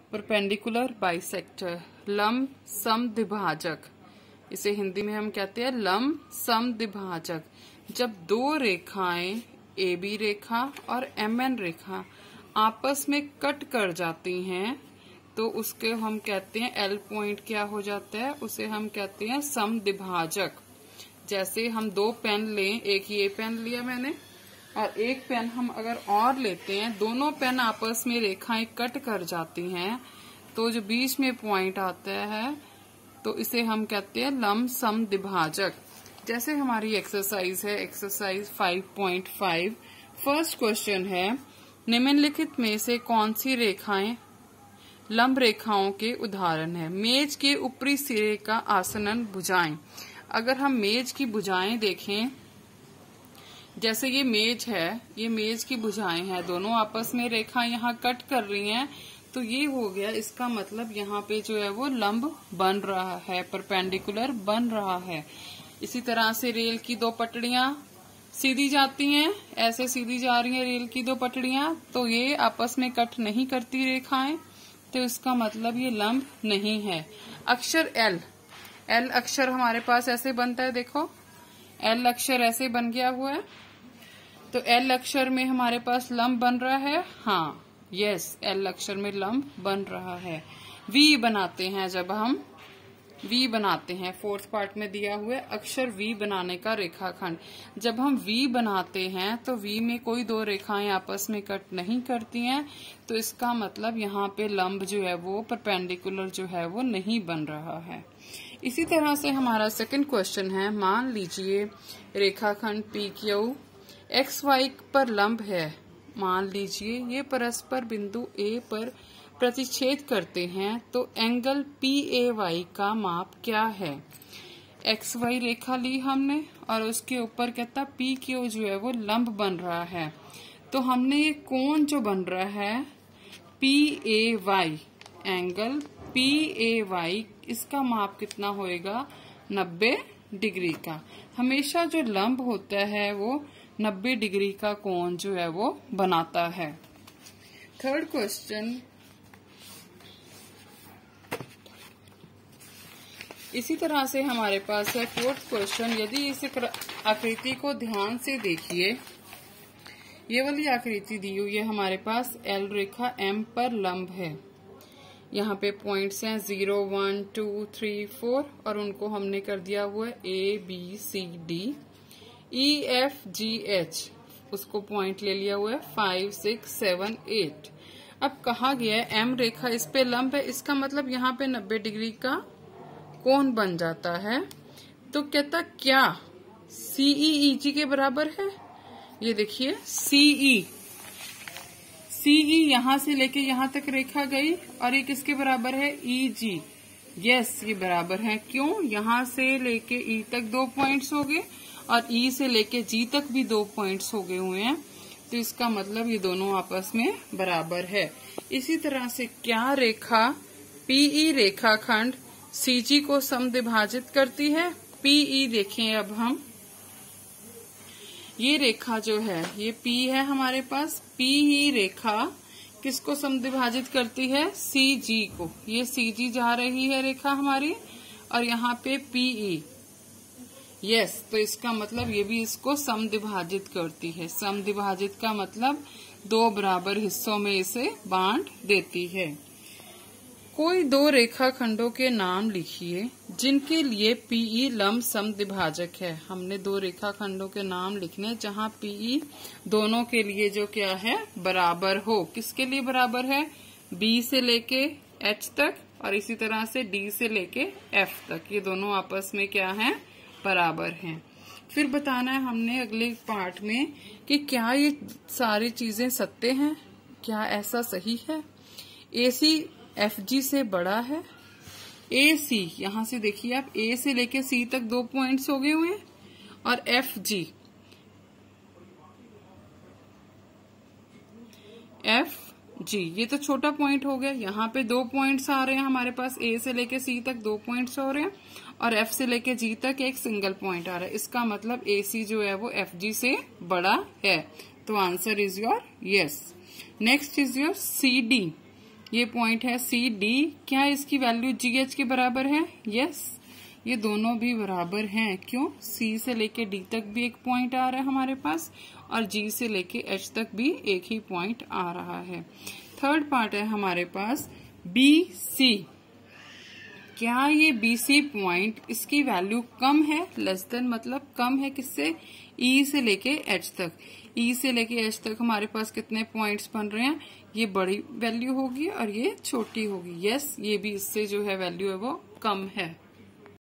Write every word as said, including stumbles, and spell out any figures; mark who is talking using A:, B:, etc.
A: Perpendicular bisector, लंब समद्विभाजक, इसे हिंदी में हम कहते हैं लंब समद्विभाजक। जब दो रेखाएं ए बी रेखा और एम एन रेखा आपस में कट कर जाती हैं तो उसके हम कहते हैं एल पॉइंट क्या हो जाता है, उसे हम कहते हैं समद्विभाजक। जैसे हम दो पेन लें, एक ये पेन लिया मैंने और एक पेन हम अगर और लेते हैं, दोनों पेन आपस में रेखाएं कट कर जाती हैं तो जो बीच में पॉइंट आता है तो इसे हम कहते हैं लंब समद्विभाजक। जैसे हमारी एक्सरसाइज है exercise five point five. First question है, निम्नलिखित में से कौन सी रेखाएं लंब रेखाओं के उदाहरण है। मेज के ऊपरी सिरे का आसनन भुजाएं। अगर हम मेज की भुजाएं देखें, जैसे ये मेज है, ये मेज की भुजाएं हैं, दोनों आपस में रेखा यहाँ कट कर रही हैं तो ये हो गया, इसका मतलब यहाँ पे जो है वो लंब बन रहा है, परपेंडिकुलर बन रहा है। इसी तरह से रेल की दो पटड़ियां सीधी जाती हैं, ऐसे सीधी जा रही हैं रेल की दो पटड़ियां, तो ये आपस में कट नहीं करती रेखाएं, तो इसका मतलब ये लंब नहीं है। अक्षर एल, एल अक्षर हमारे पास ऐसे बनता है, देखो एल अक्षर ऐसे बन गया हुआ है, तो एल अक्षर में हमारे पास लंब बन रहा है। हाँ, यस, एल अक्षर में लंब बन रहा है। वी बनाते हैं, जब हम वी बनाते हैं, फोर्थ पार्ट में दिया हुआ है अक्षर वी बनाने का रेखाखंड। जब हम वी बनाते हैं तो वी में कोई दो रेखाएं आपस में कट नहीं करती हैं, तो इसका मतलब यहाँ पे लंब जो है वो परपेंडिकुलर जो है वो नहीं बन रहा है। इसी तरह से हमारा सेकंड क्वेश्चन है, मान लीजिए रेखाखंड पी क्यू एक्स वाई पर लंब है। मान लीजिए ये परस्पर बिंदु ए पर प्रतिच्छेद करते हैं तो एंगल पी ए वाई का माप क्या है। एक्स वाई रेखा ली हमने और उसके ऊपर कहता पी क्यू जो है वो लंब बन रहा है, तो हमने ये कोण जो बन रहा है P A Y, angle P A Y, इसका माप कितना होएगा, नब्बे डिग्री का। हमेशा जो लंब होता है वो नब्बे डिग्री का कोण जो है वो बनाता है। थर्ड क्वेश्चन, इसी तरह से हमारे पास है फोर्थ क्वेश्चन। यदि इस आकृति को ध्यान से देखिए, ये वाली आकृति दी हुई है हमारे पास, एल रेखा एम पर लंब है। यहाँ पे पॉइंट्स हैं zero one two three four और उनको हमने कर दिया हुआ है A B C D. E F G H उसको पॉइंट ले लिया हुआ है फाइव सिक्स सेवन एट। अब कहा गया है एम रेखा इस पे लंब है, इसका मतलब यहाँ पे नब्बे डिग्री का कोण बन जाता है। तो कहता क्या सीई ईजी के बराबर है। ये देखिए सीई, सीई यहाँ से लेके यहाँ तक रेखा गई और ये किसके बराबर है, ई जी। यस, ये बराबर है। क्यों, यहाँ से लेके ई तक दो पॉइंट्स हो गए और ई से लेके जी तक भी दो पॉइंट्स हो गए हुए हैं, तो इसका मतलब ये दोनों आपस में बराबर है। इसी तरह से क्या रेखा पीई रेखाखंड सीजी को समद्विभाजित करती है। पीई देखें, अब हम ये रेखा जो है ये पी है हमारे पास, पी ही रेखा किसको समद्विभाजित करती है, सी जी को। ये सी जी जा रही है रेखा हमारी और यहाँ पे पीई, यस, तो इसका मतलब ये भी इसको समद्विभाजित करती है। समद्विभाजित का मतलब दो बराबर हिस्सों में इसे बांट देती है। कोई दो रेखाखंडों के नाम लिखिए जिनके लिए पीई लंब समद्विभाजक है। हमने दो रेखाखंडों के नाम लिखने जहां पीई दोनों के लिए जो क्या है, बराबर हो। किसके लिए बराबर है, बी से लेके एच तक और इसी तरह से डी से लेके एफ तक, ये दोनों आपस में क्या है, बराबर हैं। फिर बताना है हमने अगले पार्ट में कि क्या ये सारी चीजें सत्य हैं, क्या ऐसा सही है। एसी एफ जी से बड़ा है। ए सी, यहां से देखिए आप, ए से लेके सी तक दो पॉइंट्स हो गए हुए हैं और एफ जी, एफ जी ये तो छोटा पॉइंट हो गया। यहाँ पे दो पॉइंट्स आ रहे हैं हमारे पास, ए से लेके सी तक दो पॉइंट्स हो रहे हैं और एफ से लेके जी तक एक सिंगल पॉइंट आ रहा है। इसका मतलब ए सी जो है वो एफ जी से बड़ा है, तो answer is your yes. Next is your C D. ये पॉइंट है सी डी, क्या इसकी वैल्यू जी एच के बराबर है? यस, ये दोनों भी बराबर हैं। क्यों? सी से लेके डी तक भी एक पॉइंट आ रहा है हमारे पास और जी से लेके एच तक भी एक ही पॉइंट आ रहा है। थर्ड पार्ट है हमारे पास बी सी। क्या ये बी सी पॉइंट इसकी वैल्यू कम है? लेस देन मतलब कम है किससे? ई से लेके एच तक। ई से लेके एच तक हमारे पास कितने पॉइंट्स बन रहे हैं? ये बड़ी वैल्यू होगी और ये छोटी होगी। यस, ये भी इससे जो है वैल्यू है वो कम है।